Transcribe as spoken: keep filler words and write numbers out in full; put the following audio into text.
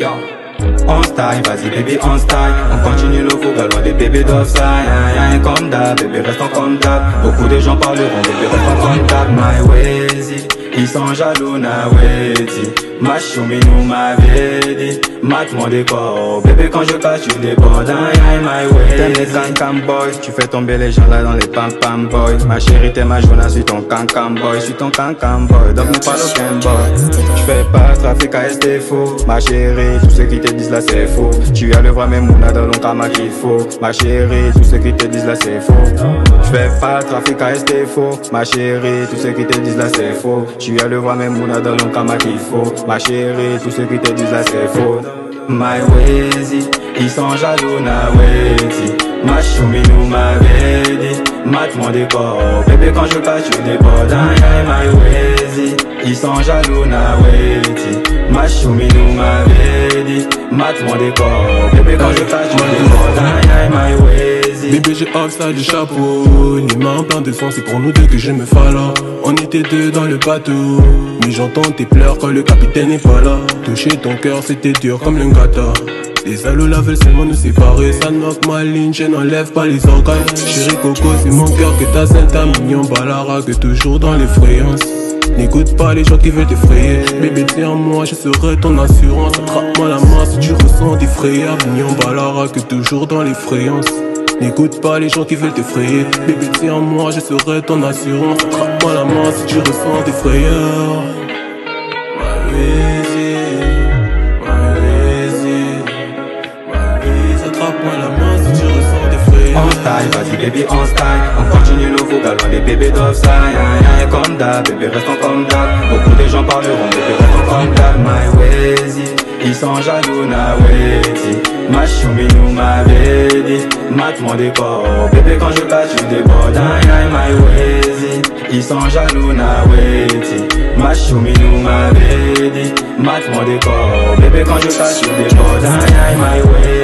Yo. On style, vas-y baby on style. On continue le fouga loin des bébés d'offside. Y'a un comme d'hab, bébé reste en contact. Beaucoup de gens parleront, bébé reste en contact. My wazy, ils sont jaloux na wedi. Ma choumi nous m'avait dit. Mate mon décor, bébé quand je cache tu débordes. Y'a my way. T'aimes les can-can boys, tu fais tomber les gens là dans les pam-pam boys. Ma chérie t'es ma journée, suis ton can-can boy. Suis ton can-can boy, donc nous parle aucun boy. Tu fais pas trafic à rester faux. Ma chérie, tous ceux qui te disent là c'est faux. Tu as le vrai même mouna dans l'onkama qu'il faut. Ma chérie, tous ceux qui te disent là c'est faux. Tu fais pas trafic à rester faux. Ma chérie, tous ceux qui te disent là c'est faux. Tu as le vrai même mouna dans l'onkama qu'il faut. Ma chérie, tous ceux qui te disent là c'est faux. My wazy, ils sont jaloux na wedi. Ma choumi nous m'avait dit. Mate mon décor, bébé quand je cache tu débordes. My wazy, ils sont jaloux na wedi. Ma choumi nous m'avait dit. Mate mon décor, bébé quand je cache tu débordes. My wazy. Bébé j'ai hop ça du chapeau. Les mains plein de sang, c'est pour nous deux que je me fala. On était deux dans le bateau, mais j'entends tes pleurs quand le capitaine n'est pas là. Toucher ton cœur c'était dur comme le gâteau. Les alolas veulent seulement nous séparer. Ça knock ma ligne, je n'enlève pas les organes. Chérie Coco, c'est mon cœur que t'as saint ta mignon balara que toujours dans l'effrayance. N'écoute pas les gens qui veulent t'effrayer. Bébé tiens-moi, je serai ton assurance. Attrape-moi la main si tu ressens des frayeurs. Mignon balara que toujours dans l'effrayance. N'écoute pas les gens qui veulent t'effrayer. Bébé tiens-moi, je serai ton assurance. Attrape-moi la main si tu ressens des frayeurs. My wazy, my wazy, my wazy. Attrape-moi la main si tu ressens des frayeurs. On style, vas-y baby on style. On continue le fouga loin des bébés d'offside. Y'a un comme d'hab, bébé reste en contact. Beaucoup de gens parleront, bébé reste en contact. My wazy, ils sont jaloux na wedi. Ma choumi nous m'avait dit. Mate mon décor, bébé quand je cache tu débordes. My wazy, ils sont jaloux na wedi. Ma choumi nous m'avait dit. Mate mon décor, bébé quand je cache tu débordes. My wazy.